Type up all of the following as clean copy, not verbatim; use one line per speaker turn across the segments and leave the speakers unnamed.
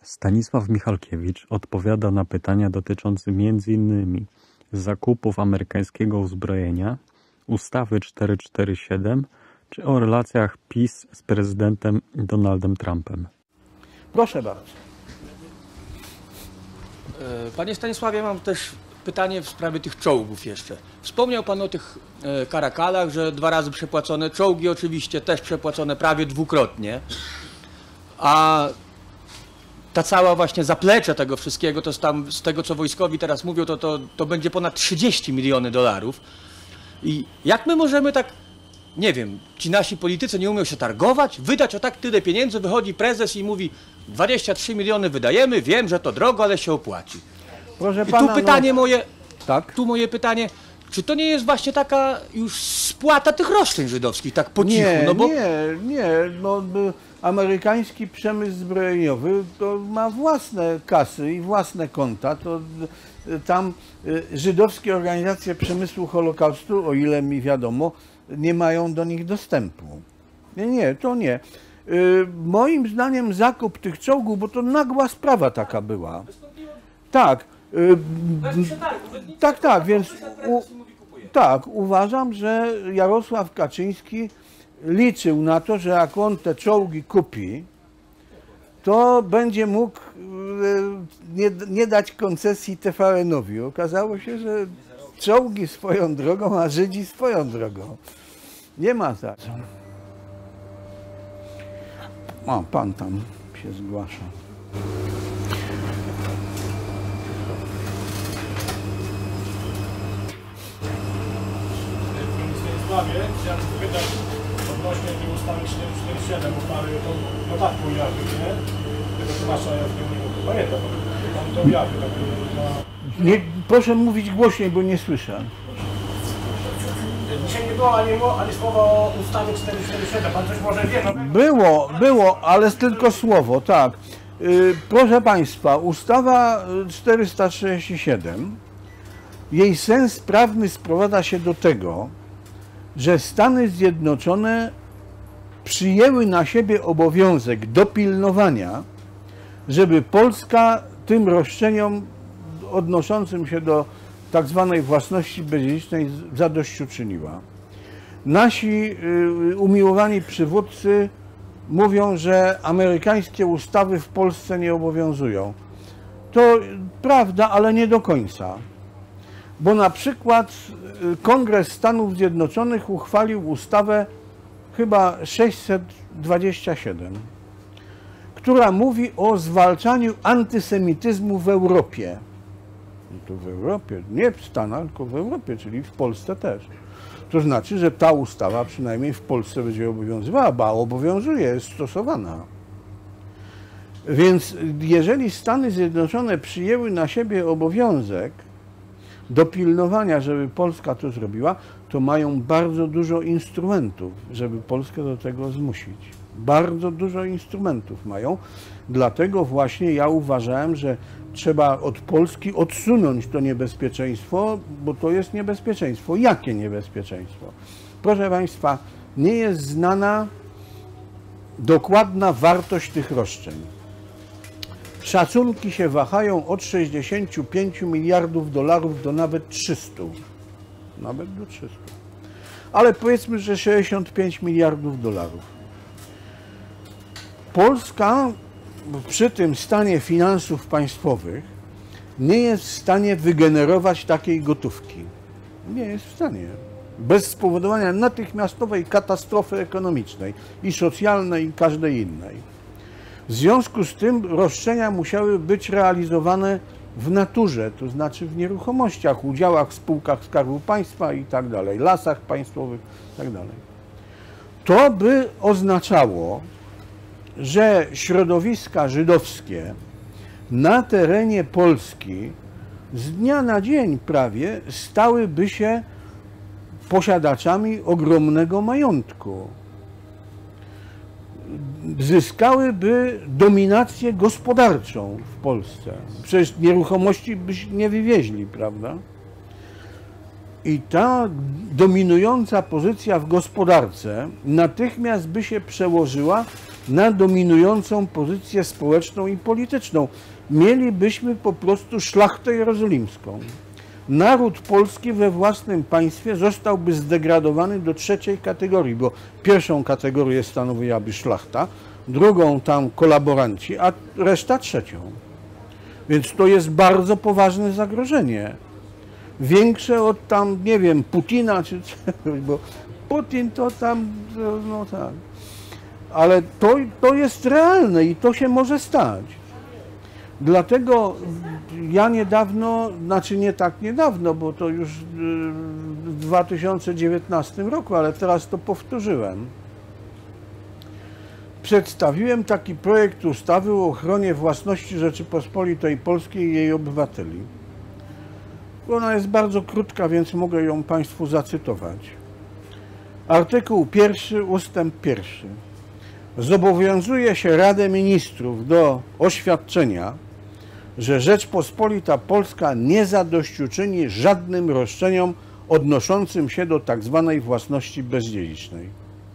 Stanisław Michalkiewicz odpowiada na pytania dotyczące m.in. zakupów amerykańskiego uzbrojenia, ustawy 447 czy o relacjach PiS z prezydentem Donaldem Trumpem.
Proszę bardzo.
Panie Stanisławie, mam też pytanie w sprawie tych czołgów jeszcze. Wspomniał Pan o tych karakalach, że 2 razy przepłacone, czołgi oczywiście też przepłacone prawie dwukrotnie, a ta cała właśnie zaplecze tego wszystkiego, to tam z tego co wojskowi teraz mówią, to będzie ponad 30 miliony dolarów. I jak my możemy tak, nie wiem, ci nasi politycy nie umieją się targować, wydać o tak tyle pieniędzy, wychodzi prezes i mówi 23 miliony wydajemy, wiem, że to drogo, ale się opłaci.
Proszę
I
pana,
tu pytanie moje,
tak?
tu moje pytanie, czy to nie jest właśnie taka już spłata tych roszczeń żydowskich, tak po cichu?
Nie,
No bo...
nie, no amerykański przemysł zbrojeniowy to ma własne kasy i własne konta, to tam żydowskie organizacje przemysłu Holokaustu, o ile mi wiadomo, nie mają do nich dostępu. Nie, to nie. Moim zdaniem zakup tych czołgów, bo to nagła sprawa taka była. Tak. Tak, więc uważam, że Jarosław Kaczyński liczył na to, że jak on te czołgi kupi, to będzie mógł nie dać koncesji TVN-owi. Okazało się, że czołgi swoją drogą, a Żydzi swoją drogą. Nie ma za co. O, pan tam się zgłasza.
Chciałem zapytać odnośnie tej ustawy 447, bo pan to notatkę ujawnił, nie? Tego Tomasza Jawniego. Pamiętam, pan to ujawnił.
Nie, proszę mówić głośniej, bo nie słyszę.
Dzisiaj nie było ani słowa o ustawie 447, pan coś może wie? No...
Było, ale tylko słowo, tak. Proszę Państwa, ustawa 467, jej sens prawny sprowadza się do tego, że Stany Zjednoczone przyjęły na siebie obowiązek dopilnowania, żeby Polska tym roszczeniom odnoszącym się do tak zwanej własności bezdziedzicznej zadośćuczyniła. Nasi umiłowani przywódcy mówią, że amerykańskie ustawy w Polsce nie obowiązują. To prawda, ale nie do końca. Bo na przykład Kongres Stanów Zjednoczonych uchwalił ustawę chyba 627, która mówi o zwalczaniu antysemityzmu w Europie. I to w Europie, nie w Stanach, tylko w Europie, czyli w Polsce też. To znaczy, że ta ustawa przynajmniej w Polsce będzie obowiązywała, ba obowiązuje, jest stosowana. Więc jeżeli Stany Zjednoczone przyjęły na siebie obowiązek dopilnowania, żeby Polska to zrobiła, to mają bardzo dużo instrumentów, żeby Polskę do tego zmusić. Bardzo dużo instrumentów mają, dlatego właśnie ja uważałem, że trzeba od Polski odsunąć to niebezpieczeństwo, bo to jest niebezpieczeństwo. Jakie niebezpieczeństwo? Proszę Państwa, nie jest znana dokładna wartość tych roszczeń. Szacunki się wahają od 65 miliardów dolarów do nawet 300. Nawet do 300. Ale powiedzmy, że 65 miliardów dolarów. Polska przy tym stanie finansów państwowych nie jest w stanie wygenerować takiej gotówki. Nie jest w stanie. Bez spowodowania natychmiastowej katastrofy ekonomicznej i socjalnej i każdej innej. W związku z tym roszczenia musiały być realizowane w naturze, to znaczy w nieruchomościach, udziałach w spółkach Skarbu Państwa i tak dalej, lasach państwowych i tak dalej. To by oznaczało, że środowiska żydowskie na terenie Polski z dnia na dzień prawie stałyby się posiadaczami ogromnego majątku. Zyskałyby dominację gospodarczą w Polsce. Przecież nieruchomości byś nie wywieźli, prawda? I ta dominująca pozycja w gospodarce natychmiast by się przełożyła na dominującą pozycję społeczną i polityczną. Mielibyśmy po prostu szlachtę jerozolimską. Naród polski we własnym państwie zostałby zdegradowany do trzeciej kategorii, bo pierwszą kategorię stanowiłaby szlachta, drugą tam kolaboranci, a reszta trzecią. Więc to jest bardzo poważne zagrożenie. Większe od tam, nie wiem, Putina czy czegoś, bo Putin to tam, no tak. Ale to jest realne i to się może stać. Dlatego ja niedawno, znaczy nie tak niedawno, bo to już w 2019 roku, ale teraz to powtórzyłem. Przedstawiłem taki projekt ustawy o ochronie własności Rzeczypospolitej Polskiej i jej obywateli. Ona jest bardzo krótka, więc mogę ją Państwu zacytować. Artykuł 1, ustęp 1. Zobowiązuje się Radę Ministrów do oświadczenia, że Rzeczpospolita Polska nie zadośćuczyni żadnym roszczeniom odnoszącym się do tzw. własności bezdziedzicznej.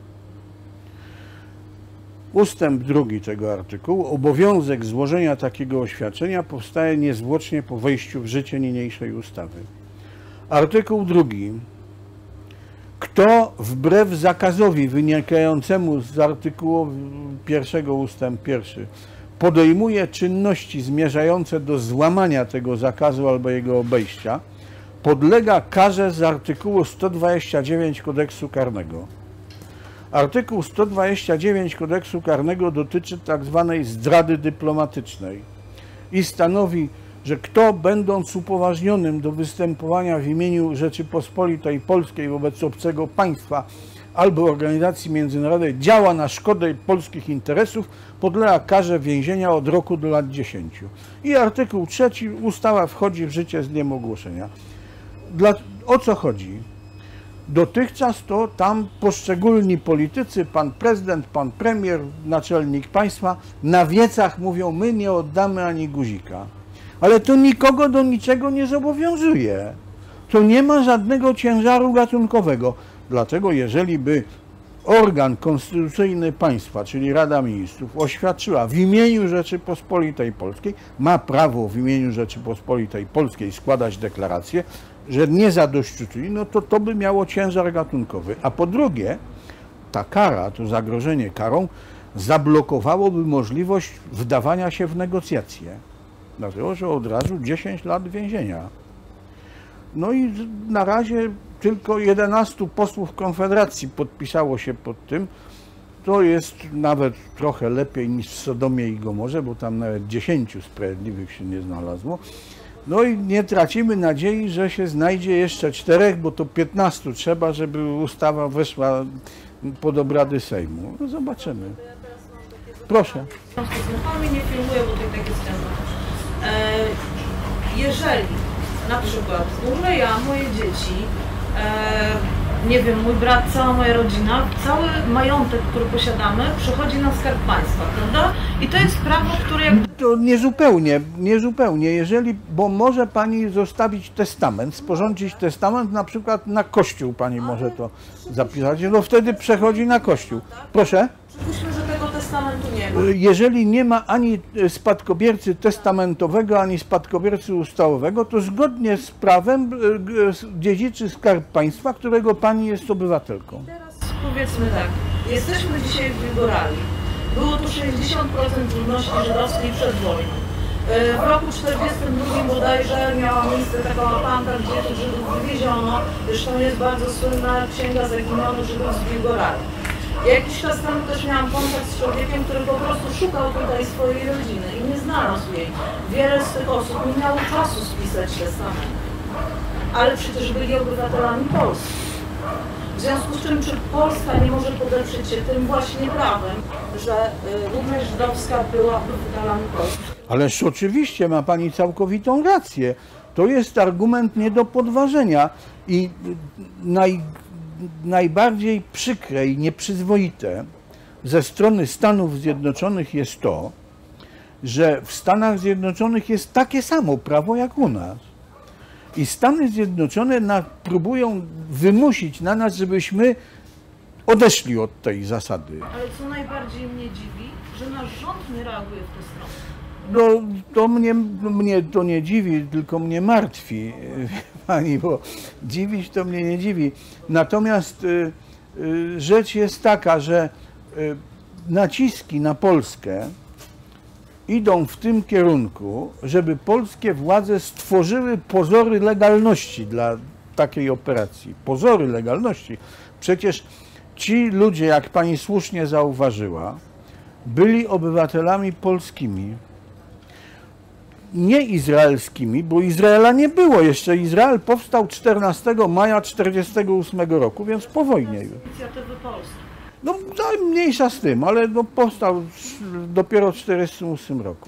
Ustęp 2 tego artykułu. Obowiązek złożenia takiego oświadczenia powstaje niezwłocznie po wejściu w życie niniejszej ustawy. Artykuł 2. Kto wbrew zakazowi wynikającemu z artykułu 1 ustęp 1 podejmuje czynności zmierzające do złamania tego zakazu albo jego obejścia, podlega karze z artykułu 129 Kodeksu Karnego. Artykuł 129 Kodeksu Karnego dotyczy tzw. zdrady dyplomatycznej i stanowi, że kto, będąc upoważnionym do występowania w imieniu Rzeczypospolitej Polskiej wobec obcego państwa albo organizacji międzynarodowej, działa na szkodę polskich interesów, podlega karze więzienia od roku do lat 10. I artykuł 3. Ustawa wchodzi w życie z dniem ogłoszenia. O co chodzi? Dotychczas to tam poszczególni politycy, pan prezydent, pan premier, naczelnik państwa na wiecach mówią: my nie oddamy ani guzika. Ale to nikogo do niczego nie zobowiązuje. To nie ma żadnego ciężaru gatunkowego. Dlatego jeżeli by organ konstytucyjny państwa, czyli Rada Ministrów, oświadczyła w imieniu Rzeczypospolitej Polskiej, ma prawo w imieniu Rzeczypospolitej Polskiej składać deklarację, że nie zadośćuczyni, no to by miało ciężar gatunkowy. A po drugie, ta kara, to zagrożenie karą, zablokowałoby możliwość wdawania się w negocjacje. Dlatego, że od razu 10 lat więzienia. No i na razie tylko 11 posłów Konfederacji podpisało się pod tym. To jest nawet trochę lepiej niż w Sodomie i Gomorze, bo tam nawet 10 sprawiedliwych się nie znalazło. No i nie tracimy nadziei, że się znajdzie jeszcze 4, bo to 15 trzeba, żeby ustawa weszła pod obrady Sejmu. No zobaczymy. Proszę.
Pan mnie nie filmuje, bo tutaj takie sceny. Jeżeli na przykład umrę ja, moje dzieci, nie wiem, mój brat, cała moja rodzina, cały majątek, który posiadamy, przechodzi na Skarb Państwa, prawda? I to jest prawo, które jakby...
To niezupełnie, jeżeli, bo może pani zostawić testament, sporządzić testament, na przykład na Kościół pani może to zapisać, no wtedy przechodzi na Kościół. Proszę?
Przypuśćmy, że tego testamentu nie ma.
Jeżeli nie ma ani spadkobiercy testamentowego, ani spadkobiercy ustawowego, to zgodnie z prawem dziedziczy Skarb Państwa, którego pani jest obywatelką.
Teraz powiedzmy tak, jesteśmy dzisiaj w Wilgorali. Było tu 60% ludności żydowskiej przed wojną. W roku 1942 bodajże miała miejsce taka opanta, gdzie tych Żydów wywieziono. Zresztą jest bardzo słynna księga zaginionych Żydów z Wilgorali. Jakiś czas temu też miałam kontakt z człowiekiem, który po prostu szukał tutaj swojej rodziny i nie znalazł jej. Wiele z tych osób nie miało czasu spisać testament, ale przecież byli obywatelami Polski. W związku z czym, czy Polska nie może podeprzeć się tym właśnie prawem, że również żydowska była obywatelami Polski?
Ależ oczywiście ma pani całkowitą rację. To jest argument nie do podważenia i najbardziej przykre i nieprzyzwoite ze strony Stanów Zjednoczonych jest to, że w Stanach Zjednoczonych jest takie samo prawo jak u nas. I Stany Zjednoczone próbują wymusić na nas, żebyśmy odeszli od tej zasady.
Ale co najbardziej mnie dziwi, że nasz rząd nie reaguje w tę stronę.
No, to mnie to nie dziwi, tylko mnie martwi, pani, bo dziwić to mnie nie dziwi. Natomiast rzecz jest taka, że naciski na Polskę idą w tym kierunku, żeby polskie władze stworzyły pozory legalności dla takiej operacji. Pozory legalności. Przecież ci ludzie, jak pani słusznie zauważyła, byli obywatelami polskimi. Nie izraelskimi, bo Izraela nie było jeszcze. Izrael powstał 14 maja 1948 roku, więc po wojnie już.
Inicjatywy polskie.
No mniejsza z tym, ale no, powstał dopiero w 1948 roku.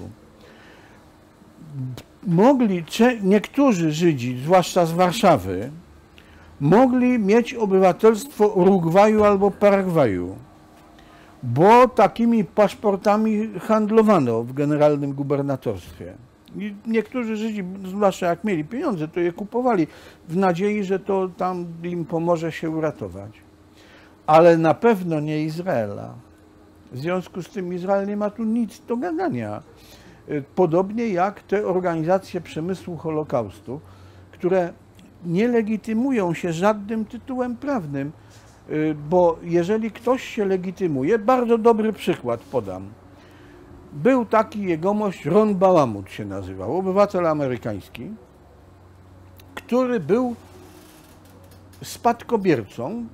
Niektórzy Żydzi, zwłaszcza z Warszawy, mogli mieć obywatelstwo Urugwaju albo Paragwaju, bo takimi paszportami handlowano w generalnym gubernatorstwie. I niektórzy Żydzi, zwłaszcza jak mieli pieniądze, to je kupowali w nadziei, że to tam im pomoże się uratować. Ale na pewno nie Izraela. W związku z tym Izrael nie ma tu nic do gadania. Podobnie jak te organizacje przemysłu Holokaustu, które nie legitymują się żadnym tytułem prawnym, bo jeżeli ktoś się legitymuje, bardzo dobry przykład podam. Był taki jegomość, Ron Bałamut się nazywał, obywatel amerykański, który był spadkobiercą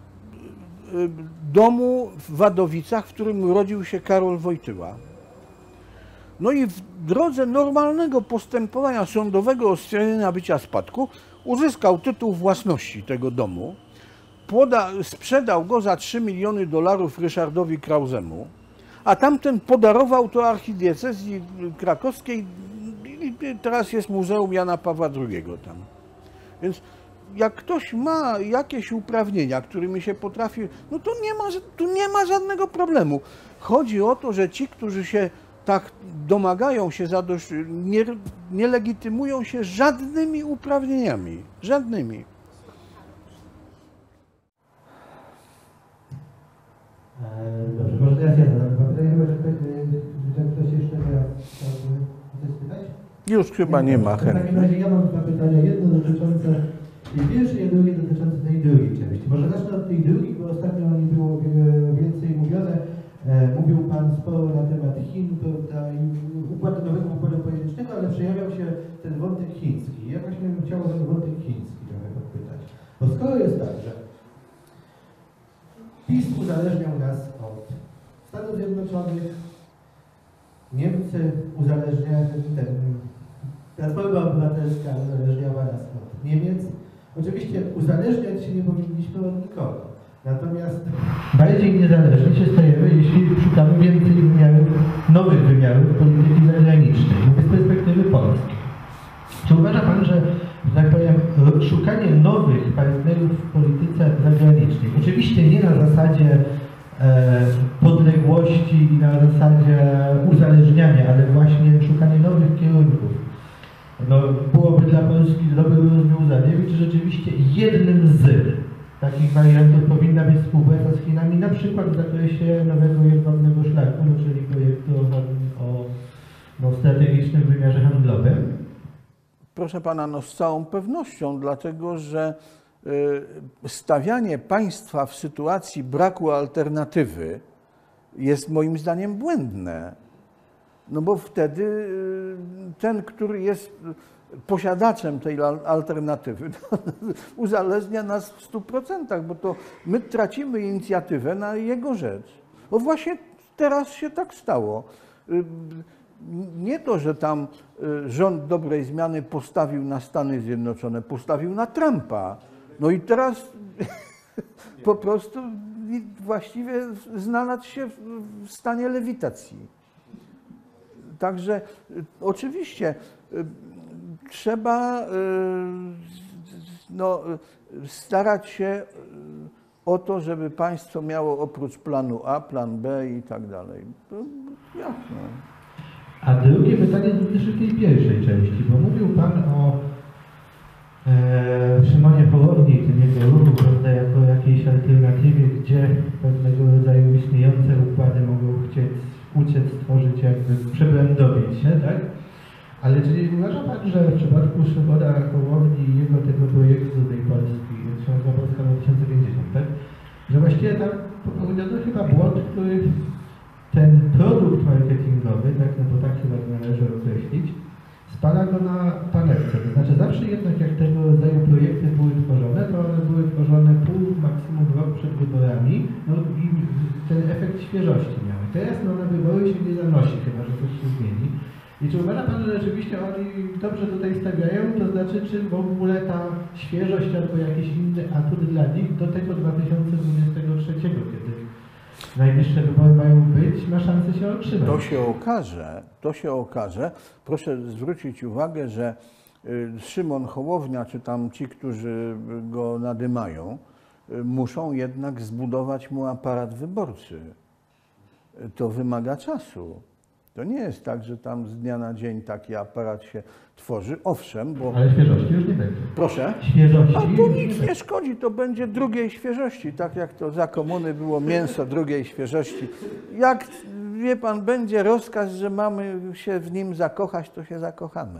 domu w Wadowicach, w którym urodził się Karol Wojtyła. No i w drodze normalnego postępowania sądowego o stwierdzenie nabycia spadku uzyskał tytuł własności tego domu, sprzedał go za $3 miliony Ryszardowi Krauzemu, a tamten podarował to archidiecezji krakowskiej i teraz jest Muzeum Jana Pawła II tam. Więc jak ktoś ma jakieś uprawnienia, którymi się potrafi, no to tu nie ma żadnego problemu. Chodzi o to, że ci, którzy się tak domagają się nie legitymują się żadnymi uprawnieniami. Żadnymi.
Dobrze, może teraz ja zadam dwa pytania, chyba, że ktoś jeszcze chciałby coś spytać?
Już chyba nie ma chętnych.
W takim razie ja mam dwa pytania, jedno dotyczące tej pierwszej, a drugie dotyczące tej drugiej części. Może zacznę od tej drugiej, bo ostatnio o niej było więcej mówione. Mówił Pan sporo na temat Chin, prawda, i nowego układu politycznego, ale przejawiał się ten wątek chiński. Ja właśnie bym chciał o ten wątek chiński trochę podpytać. Bo skoro jest tak, że PiS uzależniał nas od Stanów Zjednoczonych, Niemcy uzależniają, Platforma Obywatelska uzależniała nas od Niemiec. Oczywiście uzależniać się nie powinniśmy od nikogo. Natomiast bardziej niezależni się stajemy, jeśli szukamy więcej wymiarów, nowych wymiarów polityki zagranicznej, z perspektywy Polski. Czy uważa Pan, że tak powiem, szukanie nowych partnerów w polityce zagranicznej, oczywiście nie na zasadzie podległości i na zasadzie uzależniania, ale właśnie szukanie nowych kierunków, no, byłoby dla Polski dobrym rozwiązaniem, czy rzeczywiście jednym z takich wariantów powinna być współpraca z Chinami, na przykład w zakresie nowego jedwabnego szlaku, czyli projektu o strategicznym wymiarze handlowym?
Proszę Pana, no z całą pewnością, dlatego że stawianie państwa w sytuacji braku alternatywy jest moim zdaniem błędne. No bo wtedy ten, który jest posiadaczem tej alternatywy, uzależnia nas w 100%, bo to my tracimy inicjatywę na jego rzecz. Bo właśnie teraz się tak stało. Nie to, że tam rząd dobrej zmiany postawił na Stany Zjednoczone, postawił na Trumpa. No i teraz po prostu właściwie znalazł się w stanie lewitacji. Także oczywiście trzeba starać się o to, żeby państwo miało oprócz planu A, plan B i tak dalej. To jasne.
A drugie pytanie dotyczy tej pierwszej części, bo mówił Pan o w Szymonie Hołowni, tym jego ruchu, prawda, jako jakiejś alternatywie, gdzie pewnego rodzaju istniejące układy mogą chcieć uciec, stworzyć, jakby przebrandowić się, tak? Ale czy uważa Pan, że w przypadku Szymona Hołowni i jego tego projektu tej Polski, Śląska Polska 2050, tak? Że właściwie tam popełniono chyba błąd, który ten produkt marketingowy, tak, no bo tak chyba należy określić, spala go na panewce. To znaczy zawsze jednak jak tego rodzaju projekty były tworzone, to one były tworzone pół, maksimum rok przed wyborami, no i ten efekt świeżości miały. Teraz no, na wybory się nie zanosi, chyba że coś się zmieni. I czy uważa Pan, że rzeczywiście oni dobrze tutaj stawiają, to znaczy czy w ogóle ta świeżość albo jakiś inny atut dla nich do tego 2023, kiedy najbliższe wybory mają być, ma szansę się otrzymać?
To się okaże. Proszę zwrócić uwagę, że Szymon Hołownia, czy tam ci, którzy go nadymają, muszą jednak zbudować mu aparat wyborczy. To wymaga czasu. To nie jest tak, że tam z dnia na dzień taki aparat się tworzy. Owszem, bo...
Ale świeżości już nie będzie.
Proszę?
Świeżości.
A to nic nie szkodzi, to będzie drugiej świeżości, tak jak to za komuny było mięso drugiej świeżości. Jak, wie Pan, będzie rozkaz, że mamy się w nim zakochać, to się zakochamy.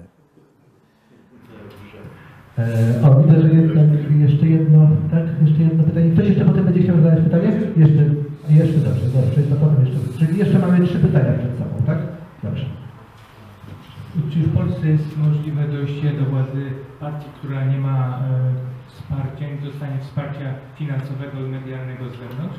Widzę, że jeszcze jedno pytanie. Ktoś jeszcze potem będzie chciał zadać pytanie? Jeszcze dobrze, to potem jeszcze. Czyli jeszcze mamy 3 pytania przed sobą, tak? Dobrze.
Czy w Polsce jest możliwe dojście do władzy partii, która nie ma wsparcia, nie dostanie wsparcia finansowego i medialnego z zewnątrz?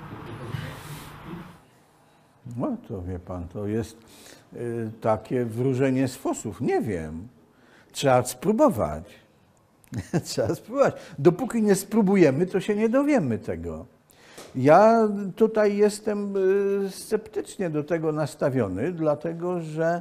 No to wie Pan, to jest takie wróżenie z fusów. Nie wiem. Trzeba spróbować. Trzeba spróbować. Dopóki nie spróbujemy, to się nie dowiemy tego. Ja tutaj jestem sceptycznie do tego nastawiony, dlatego że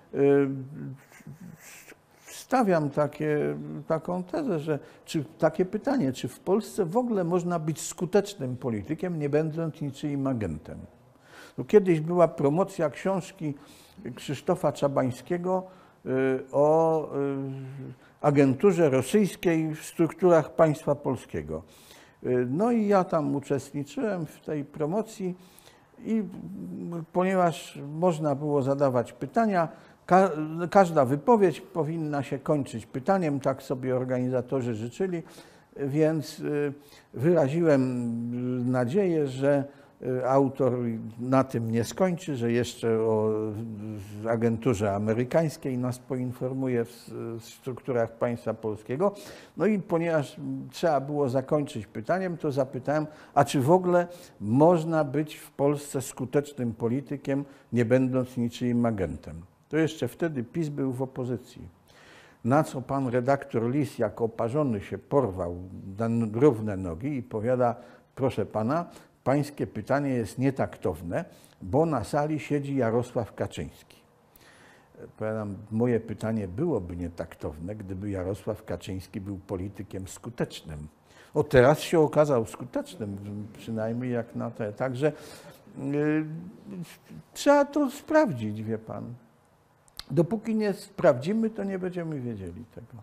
stawiam taką tezę, że takie pytanie, czy w Polsce w ogóle można być skutecznym politykiem, nie będąc niczyim agentem. No, kiedyś była promocja książki Krzysztofa Czabańskiego o agenturze rosyjskiej w strukturach państwa polskiego. No i ja tam uczestniczyłem w tej promocji i ponieważ można było zadawać pytania, każda wypowiedź powinna się kończyć pytaniem, tak sobie organizatorzy życzyli, więc wyraziłem nadzieję, że autor na tym nie skończy, że jeszcze o agenturze amerykańskiej nas poinformuje w strukturach państwa polskiego. No i ponieważ trzeba było zakończyć pytaniem, to zapytałem, a czy w ogóle można być w Polsce skutecznym politykiem, nie będąc niczyim agentem? To jeszcze wtedy PiS był w opozycji. Na co pan redaktor Lis, jak oparzony, się porwał na równe nogi i powiada, proszę pana, pańskie pytanie jest nietaktowne, bo na sali siedzi Jarosław Kaczyński. Powiadam, moje pytanie byłoby nietaktowne, gdyby Jarosław Kaczyński był politykiem skutecznym. O, teraz się okazał skutecznym, przynajmniej jak na te. Także trzeba to sprawdzić, wie pan. Dopóki nie sprawdzimy, to nie będziemy wiedzieli tego.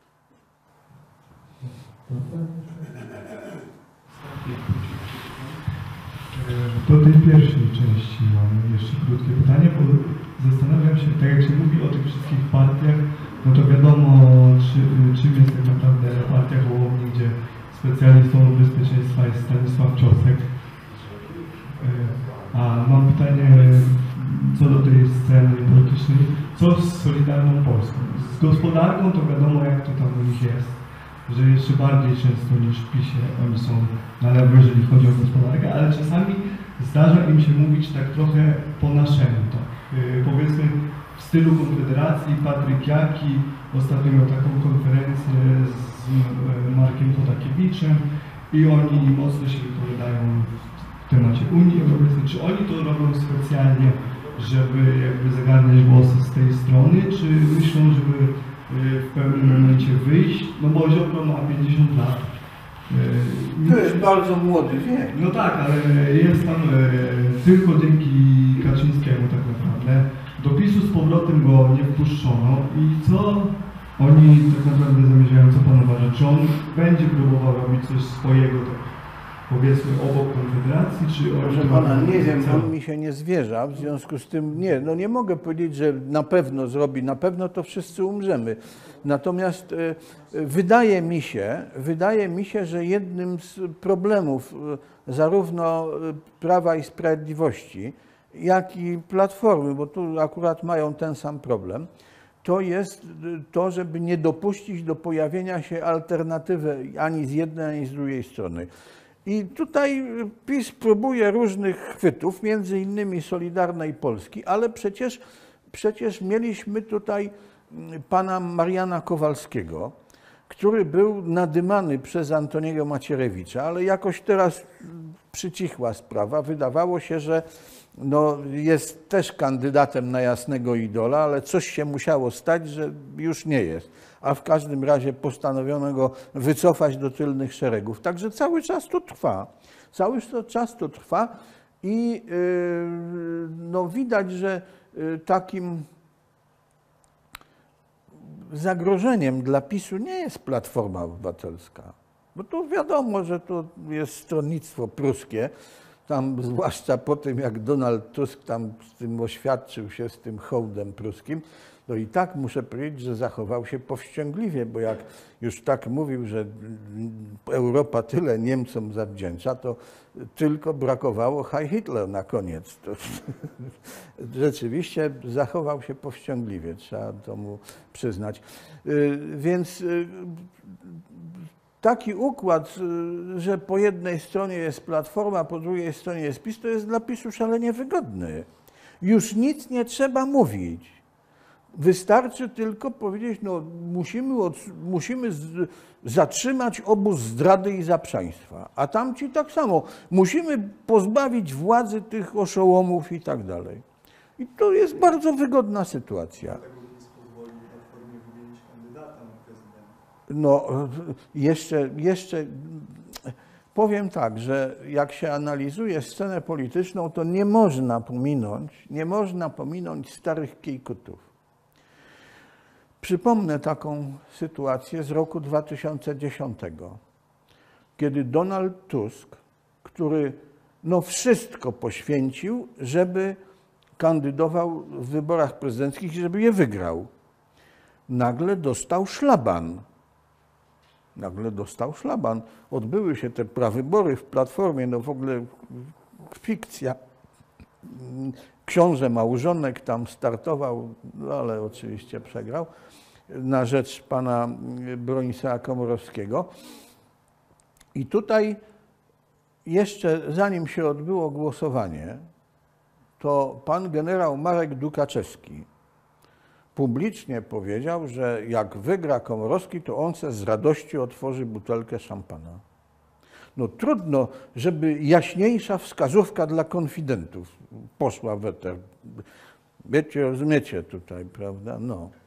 Do tej pierwszej części mam jeszcze krótkie pytanie, bo zastanawiam się, tak jak się mówi o tych wszystkich partiach, no to wiadomo, czym jest tak naprawdę partia Hołowni, gdzie specjalistą od bezpieczeństwa jest Stanisław Czosek. A mam pytanie co do tej sceny politycznej, co z Solidarną Polską? Z gospodarką to wiadomo, jak to tam u nich jest, że jeszcze bardziej często niż w PiS-ie oni są na lewo, jeżeli chodzi o gospodarkę, ale czasami zdarza im się mówić tak trochę po naszemu, tak? Powiedzmy w stylu Konfederacji, Patryk Jaki ostatnio miał taką konferencję z Markiem Chodakiewiczem i oni mocno się wypowiadają w temacie Unii Europejskiej. Czy oni to robią specjalnie, żeby jakby zagarnąć głosy z tej strony, czy myślą, żeby w pewnym momencie wyjść, no bo Ziobro ma 50 lat.
To jest bardzo młody wiek.
No tak, ale jest tam tylko dzięki Kaczyńskiemu tak naprawdę. Do PiS-u z powrotem go nie wpuszczono i co Oni tak naprawdę zamierzają co pan uważa? Czy on będzie próbował robić coś swojego, tak powiedzmy obok Konfederacji, czy
Proszę pana, nie wiem, on mi się nie zwierza, w związku z tym nie, no nie mogę powiedzieć, że na pewno zrobi, na pewno to wszyscy umrzemy. Natomiast wydaje mi się, że jednym z problemów zarówno Prawa i Sprawiedliwości, jak i Platformy, bo tu akurat mają ten sam problem, to jest to, żeby nie dopuścić do pojawienia się alternatywy ani z jednej, ani z drugiej strony. I tutaj PiS próbuje różnych chwytów, między innymi Solidarnej Polski, ale przecież mieliśmy tutaj pana Mariana Kowalskiego, który był nadymany przez Antoniego Macierewicza, ale jakoś teraz przycichła sprawa. Wydawało się, że no, jest też kandydatem na jasnego idola, ale coś się musiało stać, że już nie jest. A w każdym razie postanowiono go wycofać do tylnych szeregów. Także cały czas to trwa. Cały czas to trwa i no, widać, że takim zagrożeniem dla PiS-u nie jest Platforma Obywatelska. Bo to wiadomo, że to jest stronnictwo pruskie. Tam zwłaszcza po tym, jak Donald Tusk tam z tym oświadczył się z tym hołdem pruskim, to i tak muszę powiedzieć, że zachował się powściągliwie, bo jak już tak mówił, że Europa tyle Niemcom zawdzięcza, to tylko brakowało Heil Hitler na koniec. To rzeczywiście zachował się powściągliwie, trzeba to mu przyznać. Więc taki układ, że po jednej stronie jest Platforma, po drugiej stronie jest PiS, to jest dla PiS-u szalenie wygodny. Już nic nie trzeba mówić. Wystarczy tylko powiedzieć, no musimy zatrzymać obóz zdrady i zaprzaństwa, a tamci tak samo. Musimy pozbawić władzy tych oszołomów i tak dalej. I to jest bardzo wygodna sytuacja. No, jeszcze powiem tak, że jak się analizuje scenę polityczną, to nie można pominąć starych kiejkutów. Przypomnę taką sytuację z roku 2010, kiedy Donald Tusk, który no wszystko poświęcił, żeby kandydował w wyborach prezydenckich i żeby je wygrał, nagle dostał szlaban. Odbyły się te prawybory w Platformie, no w ogóle fikcja. Książę małżonek tam startował, no ale oczywiście przegrał na rzecz pana Bronisława Komorowskiego. I tutaj jeszcze zanim się odbyło głosowanie, to pan generał Marek Dukaczewski publicznie powiedział, że jak wygra Komorowski, to on se z radości otworzy butelkę szampana. No trudno, żeby jaśniejsza wskazówka dla konfidentów poszła w eter. Wiecie, rozumiecie tutaj, prawda? No.